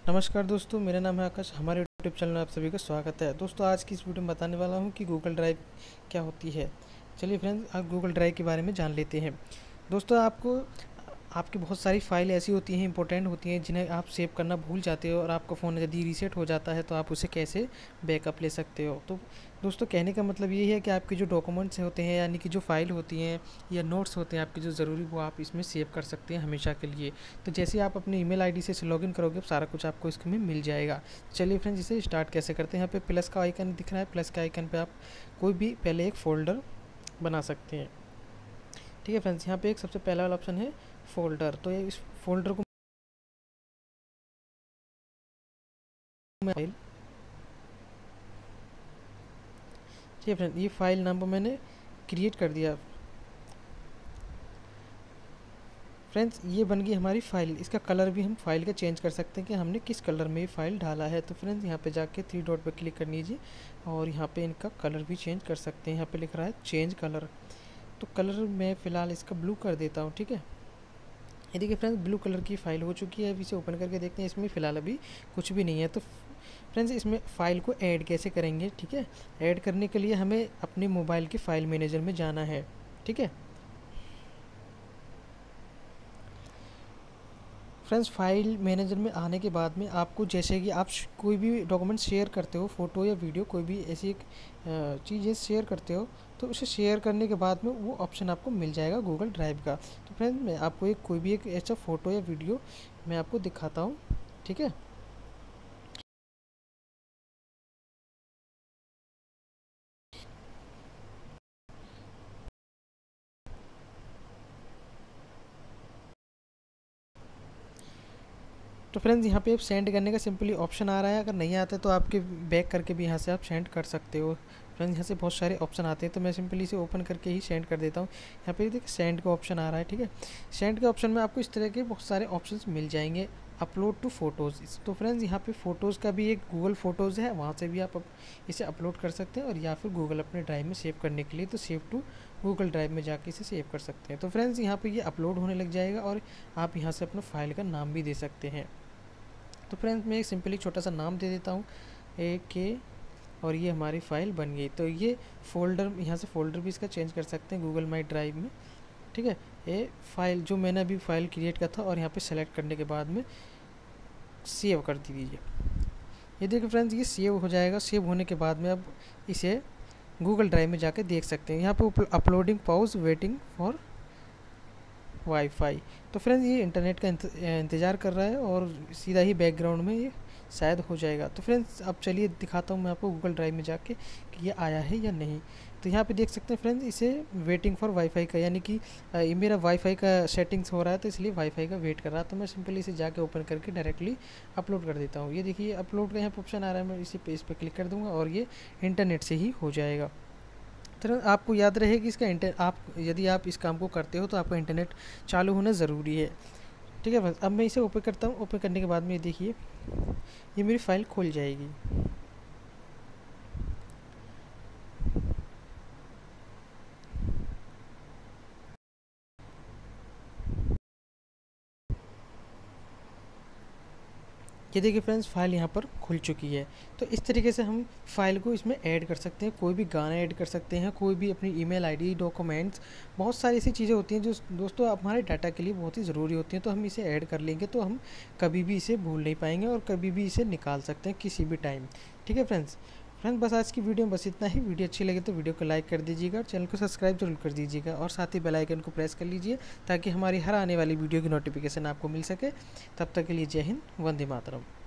नमस्कार दोस्तों, मेरा नाम है आकाश। हमारे यूट्यूब चैनल में आप सभी का स्वागत है। दोस्तों, आज की इस वीडियो में बताने वाला हूं कि गूगल ड्राइव क्या होती है। चलिए फ्रेंड्स, आज गूगल ड्राइव के बारे में जान लेते हैं। दोस्तों, आपकी बहुत सारी फाइल ऐसी होती हैं, इंपॉर्टेंट होती हैं, जिन्हें आप सेव करना भूल जाते हो और आपका फ़ोन यदि रीसेट हो जाता है तो आप उसे कैसे बैकअप ले सकते हो। तो दोस्तों, कहने का मतलब ये है कि आपके जो डॉक्यूमेंट्स होते हैं, यानी कि जो फाइल होती हैं या नोट्स होते हैं आपके जो ज़रूरी, वो आप इसमें सेव कर सकते हैं हमेशा के लिए। तो जैसे आप अपनी ईमेल आईडी से लॉगिन करोगे, सारा कुछ आपको इसमें मिल जाएगा। चलिए फ्रेंड्स, इसे स्टार्ट कैसे करते हैं। यहाँ पे प्लस का आइकन दिख रहा है, प्लस के आइकन पे आप कोई भी पहले एक फ़ोल्डर बना सकते हैं। ठीक है फ्रेंड्स, यहाँ पे एक सबसे पहला वाला ऑप्शन है फ़ोल्डर। तो ये इस फ़ोल्डर को फाइल, ठीक है फ्रेंड, ये फाइल नाम को मैंने क्रिएट कर दिया। फ्रेंड्स, ये बन गई हमारी फ़ाइल। इसका कलर भी हम फाइल का चेंज कर सकते हैं कि हमने किस कलर में ये फ़ाइल डाला है। तो फ्रेंड्स, यहाँ पे जाके थ्री डॉट पे क्लिक कर लीजिए और यहाँ पे इनका कलर भी चेंज कर सकते हैं। यहाँ पे लिख रहा है चेंज कलर, तो कलर मैं फ़िलहाल इसका ब्लू कर देता हूँ। ठीक है, ये देखिए फ्रेंड्स, ब्लू कलर की फ़ाइल हो चुकी है। अब इसे ओपन करके देखते हैं। इसमें फ़िलहाल अभी कुछ भी नहीं है। तो फ्रेंड्स, इसमें फ़ाइल को ऐड कैसे करेंगे। ठीक है, ऐड करने के लिए हमें अपने मोबाइल के फ़ाइल मैनेजर में जाना है। ठीक है फ्रेंड्स, फाइल मैनेजर में आने के बाद में आपको, जैसे कि आप कोई भी डॉक्यूमेंट शेयर करते हो, फ़ोटो या वीडियो, कोई भी ऐसी एक चीज़ें शेयर करते हो, तो उसे शेयर करने के बाद में वो ऑप्शन आपको मिल जाएगा गूगल ड्राइव का। तो फ्रेंड्स, मैं आपको कोई भी एक ऐसा फ़ोटो या वीडियो मैं आपको दिखाता हूँ। ठीक है, तो फ्रेंड्स, यहाँ पे आप सेंड करने का सिंपली ऑप्शन आ रहा है। अगर नहीं आता तो आपके बैक करके भी यहाँ से आप सेंड कर सकते हो। फ्रेंड्स, यहाँ से बहुत सारे ऑप्शन आते हैं, तो मैं सिंपली इसे ओपन करके ही सेंड कर देता हूँ। यहाँ पे देखिए सेंड का ऑप्शन आ रहा है। ठीक है, सेंड के ऑप्शन में आपको इस तरह के बहुत सारे ऑप्शंस मिल जाएंगे। अपलोड टू फ़ोटोज़, तो फ्रेंड्स, यहाँ पे फ़ोटोज़ का भी एक गूगल फ़ोटोज़ है, वहाँ से भी आप इसे अपलोड कर सकते हैं। और या फिर गूगल अपने ड्राइव में सेव करने के लिए तो सेव टू गूगल ड्राइव में जाके इसे सेव कर सकते हैं। तो फ्रेंड्स, यहाँ पे ये अपलोड होने लग जाएगा और आप यहाँ से अपना फाइल का नाम भी दे सकते हैं। तो फ्रेंड्स, मैं एक सिंपली छोटा सा नाम दे देता हूँ, ए के, और ये हमारी फ़ाइल बन गई। तो ये फ़ोल्डर, यहाँ से फ़ोल्डर भी इसका चेंज कर सकते हैं गूगल माई ड्राइव में। ठीक है, ये फाइल जो मैंने अभी फ़ाइल क्रिएट किया था, और यहाँ पे सेलेक्ट करने के बाद में सेव कर दीजिए। ये देखिए फ्रेंड्स, ये सेव हो जाएगा। सेव होने के बाद में अब इसे गूगल ड्राइव में जाके देख सकते हैं। यहाँ पे uploading paused waiting for wifi. तो फ्रेंड्स, ये इंटरनेट का इंतज़ार कर रहा है और सीधा ही बैकग्राउंड में ये शायद हो जाएगा। तो फ्रेंड्स, अब चलिए दिखाता हूँ मैं आपको गूगल ड्राइव में जाके कि ये आया है या नहीं। तो यहाँ पे देख सकते हैं फ्रेंड्स, इसे वेटिंग फॉर वाईफाई का, यानी कि ये मेरा वाईफाई का सेटिंग्स हो रहा है, तो इसलिए वाईफाई का वेट कर रहा है। तो मैं सिंपली इसे जाके ओपन करके डायरेक्टली अपलोड कर देता हूँ। ये देखिए अपलोड का यहाँ पर ऑप्शन आ रहा है, मैं इसी पेज पर क्लिक कर दूँगा और ये इंटरनेट से ही हो जाएगा। तो आपको याद रहे कि इसका आप यदि आप इस काम को करते हो तो आपका इंटरनेट चालू होना ज़रूरी है। ठीक है बस, अब मैं इसे ओपन करता हूँ। ओपन करने के बाद में ये देखिए, ये मेरी फ़ाइल खुल जाएगी। ये देखिए फ्रेंड्स, फाइल यहाँ पर खुल चुकी है। तो इस तरीके से हम फाइल को इसमें ऐड कर सकते हैं। कोई भी गाना ऐड कर सकते हैं, कोई भी अपनी ईमेल आईडी, डॉक्यूमेंट्स, बहुत सारी ऐसी चीज़ें होती हैं जो दोस्तों हमारे डाटा के लिए बहुत ही ज़रूरी होती हैं। तो हम इसे ऐड कर लेंगे तो हम कभी भी इसे भूल नहीं पाएंगे और कभी भी इसे निकाल सकते हैं किसी भी टाइम। ठीक है फ्रेंड्स, बस आज की वीडियो में बस इतना ही। वीडियो अच्छी लगे तो वीडियो को लाइक कर दीजिएगा और चैनल को सब्सक्राइब जरूर कर दीजिएगा और साथ ही बेल आइकन को प्रेस कर लीजिए ताकि हमारी हर आने वाली वीडियो की नोटिफिकेशन आपको मिल सके। तब तक के लिए जय हिंद, वंदे मातरम।